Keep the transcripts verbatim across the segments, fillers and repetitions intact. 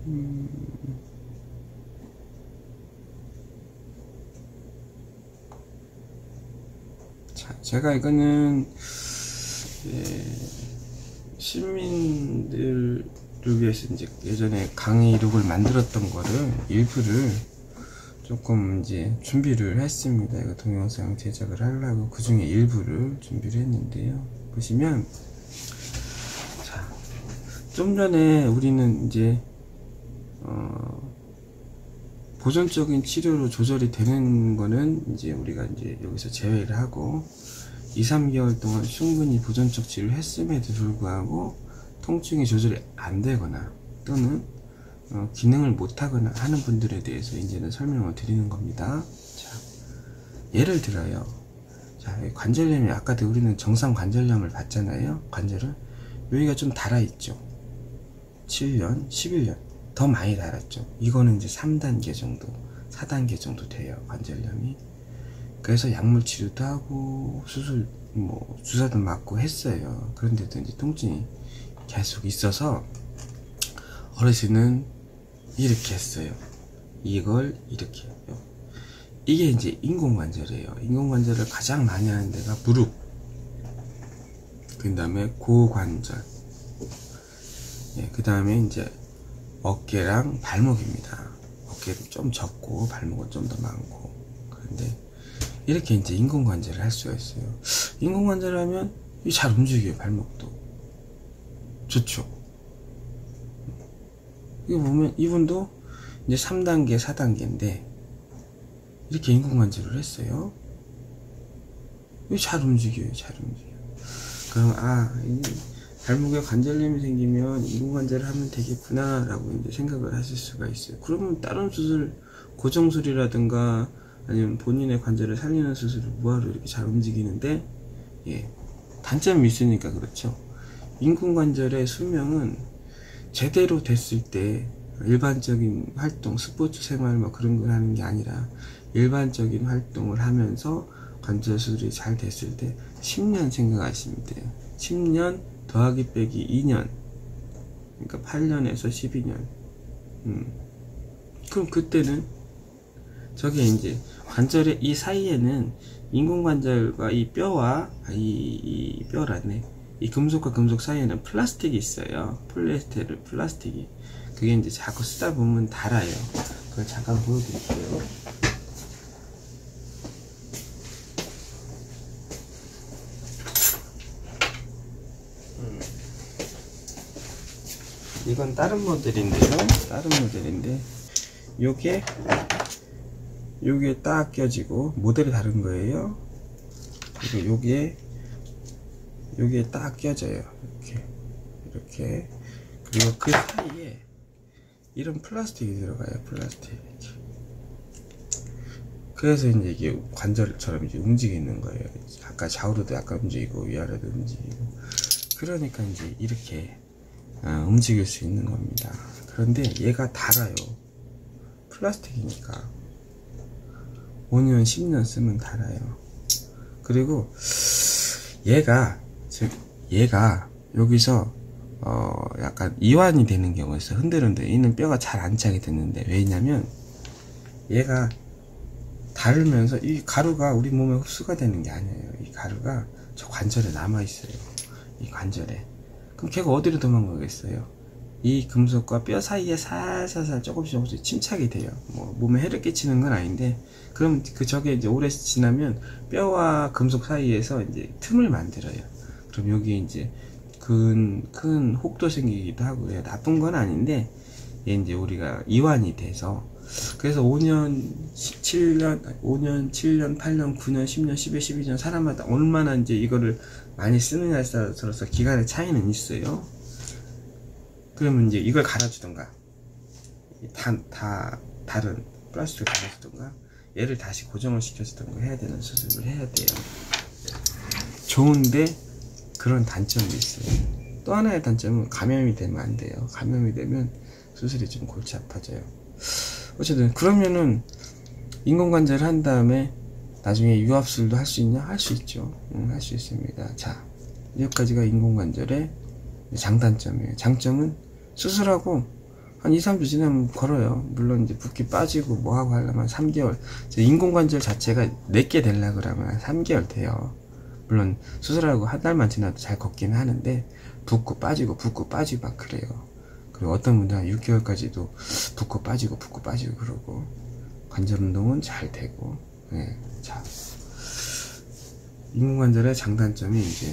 음. 자, 제가 이거는 예, 시민들을 위해서 이제 예전에 강의록을 만들었던 거를 일부를 조금 이제 준비를 했습니다. 이거 동영상 제작을 하려고 그 중에 일부를 준비를 했는데요. 보시면 자, 좀 전에 우리는 이제 어, 보존적인 치료로 조절이 되는 거는 이제 우리가 이제 여기서 제외를 하고 이, 삼 개월 동안 충분히 보존적 치료를 했음에도 불구하고 통증이 조절이 안 되거나 또는 어, 기능을 못하거나 하는 분들에 대해서 이제는 설명을 드리는 겁니다. 자, 예를 들어요. 자, 관절염이 아까도 우리는 정상 관절염을 봤잖아요. 관절은 여기가 좀 닳아있죠. 칠 년, 십일 년 더 많이 닳았죠. 이거는 이제 삼 단계 정도, 사 단계 정도 돼요. 관절염이. 그래서 약물 치료도 하고 수술 뭐 주사도 맞고 했어요. 그런데도 이제 통증이 계속 있어서 어르신은 이렇게 했어요. 이걸 이렇게 해요. 이게 이제 인공관절이에요. 인공관절을 가장 많이 하는 데가 무릎, 그 다음에 고관절, 예, 그 다음에 이제 어깨랑 발목입니다. 어깨는 좀 적고 발목은 좀 더 많고. 그런데 이렇게 이제 인공관절을 할 수가 있어요. 인공관절을 하면 잘 움직여요. 발목도 좋죠. 이거 보면 이분도 이제 삼 단계, 사 단계인데 이렇게 인공관절을 했어요. 잘 움직여요. 잘 움직여요. 그럼 아, 발목에 관절염이 생기면 인공관절을 하면 되겠구나 라고 이제 생각을 하실 수가 있어요. 그러면 다른 수술, 고정술이라든가 아니면 본인의 관절을 살리는 수술을 뭐하러 이렇게 잘 움직이는데, 예, 단점이 있으니까 그렇죠. 인공관절의 수명은 제대로 됐을 때 일반적인 활동, 스포츠 생활 뭐 그런 걸 하는 게 아니라 일반적인 활동을 하면서 관절 수술이 잘 됐을 때 십 년 생각하시면 돼요. 십 년 더하기 빼기 이 년, 그러니까 팔 년에서 십이 년. 음. 그럼 그때는 저게 이제 관절의 이 사이에는 인공관절과 이 뼈와 이, 이 뼈라네, 이 금속과 금속 사이에는 플라스틱이 있어요. 폴리에스테르 플라스틱이. 그게 이제 자꾸 쓰다 보면 닳아요. 그걸 잠깐 보여드릴게요. 음. 이건 다른 모델인데요. 다른 모델인데 요게 요게 딱 껴지고 모델이 다른 거예요. 그리고 요게 요게 딱 껴져요. 이렇게 이렇게. 그리고 그 사이에 이런 플라스틱이 들어가요. 플라스틱. 그래서 이제 이게 관절처럼 이제 움직이는 거예요. 아까 좌우로도 약간 움직이고 위아래도 움직이고. 그러니까 이제 이렇게 어, 움직일 수 있는 겁니다. 그런데 얘가 닳아요. 플라스틱이니까 오 년, 십 년 쓰면 닳아요. 그리고 얘가 즉 얘가 여기서 어 약간 이완이 되는 경우가 있어요. 흔들흔들 이는 뼈가 잘 안 차게 됐는데, 왜냐면 얘가 닳으면서 이 가루가 우리 몸에 흡수가 되는 게 아니에요. 이 가루가 저 관절에 남아 있어요. 이 관절에. 그럼 걔가 어디로 도망가겠어요? 이 금속과 뼈 사이에 살살살 조금씩 조금씩 침착이 돼요. 뭐 몸에 해를 끼치는 건 아닌데, 그럼 그 저게 이제 오래 지나면 뼈와 금속 사이에서 이제 틈을 만들어요. 그럼 여기 이제 큰, 큰 혹도 생기기도 하고요. 나쁜 건 아닌데, 얘 이제 우리가 이완이 돼서, 그래서 오 년, 칠 년, 오 년, 칠 년, 팔 년, 구 년, 십 년, 십일 년, 십이 년 사람마다 얼마나 이제 이거를 많이 쓰느냐에 따라서 기간의 차이는 있어요. 그러면 이제 이걸 갈아주던가, 다, 다, 다른 플라스틱을 갈아주던가, 얘를 다시 고정을 시켜주던가 해야 되는 수술을 해야 돼요. 좋은데, 그런 단점이 있어요. 또 하나의 단점은 감염이 되면 안 돼요. 감염이 되면 수술이 좀 골치 아파져요. 어쨌든 그러면은 인공관절을 한 다음에 나중에 유압술도 할 수 있냐? 할 수 있죠. 응, 할 수 있습니다. 자, 여기까지가 인공관절의 장단점이에요. 장점은 수술하고 한 이, 삼 주 지나면 걸어요. 물론 이제 붓기 빠지고 뭐하고 하려면 삼 개월. 인공관절 자체가 내게 되려고 그러면 한 삼 개월 돼요. 물론 수술하고 한 달만 지나도 잘 걷기는 하는데, 붓고 빠지고 붓고 빠지고 막 그래요. 그리고 어떤 분들은 육 개월까지도 붓고 빠지고 붓고 빠지고 그러고, 관절 운동은 잘 되고. 네. 자, 인공관절의 장단점이 이제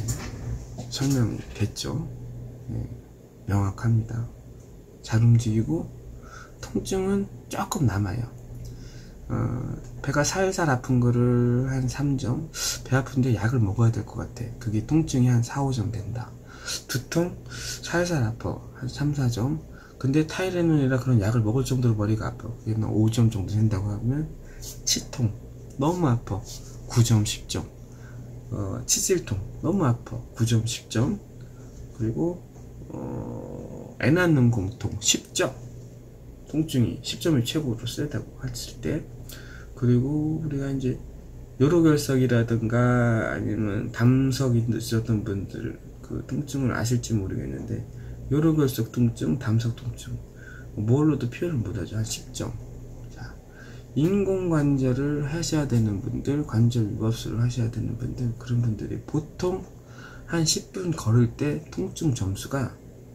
설명됐죠. 네. 명확합니다. 잘 움직이고 통증은 조금 남아요. 어, 배가 살살 아픈 거를 한 삼 점, 배 아픈데 약을 먹어야 될 것 같아. 그게 통증이 한 사, 오 점 된다. 두통 살살 아파 한 삼, 사 점. 근데 타이레놀이라 그런 약을 먹을 정도로 머리가 아파. 그게 오 점 정도 된다고 하면, 치통 너무 아파 구 점, 십 점. 어, 치질통 너무 아파 구 점, 십 점. 그리고 어, 애 낳는 공통 십 점. 통증이 십 점이 최고로 세다고 했을 때. 그리고 우리가 이제 요로결석이라든가 아니면 담석이 있었던 분들 그 통증을 아실지 모르겠는데, 요로결석 통증, 담석 통증 뭘로도 표현을 못하죠. 한 십 점. 자, 인공관절을 하셔야 되는 분들, 관절 유압수를 하셔야 되는 분들, 그런 분들이 보통 한 십 분 걸을 때 통증 점수가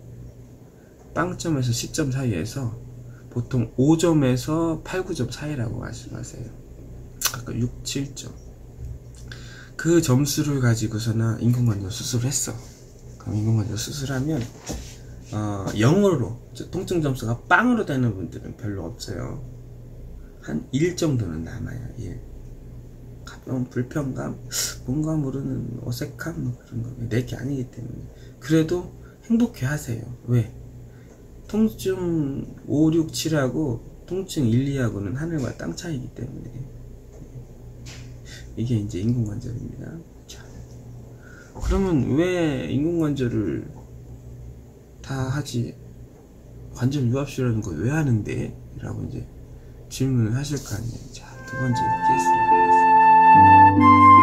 빵점에서 십 점 사이에서 보통 오 점에서 팔, 구 점 사이라고 말씀하세요. 아까 육, 칠 점. 그 점수를 가지고서나 인공관절 수술을 했어. 그럼 인공관절 수술하면 어, 영어로 통증 점수가 빵으로 되는 분들은 별로 없어요. 한 일 정도는 남아요. 일. 가벼운 불편감, 뭔가 모르는 어색함, 뭐 그런 거 내게 아니기 때문에. 그래도 행복해 하세요. 왜? 통증 오, 육, 칠하고 통증 일, 이하고는 하늘과 땅 차이기 때문에. 이게 이제 인공관절입니다. 자, 그러면 왜 인공관절을 다 하지, 관절 유압수라는 거 왜 하는데? 라고 이제 질문을 하실 거 아니에요. 자, 두 번째 보겠습니다.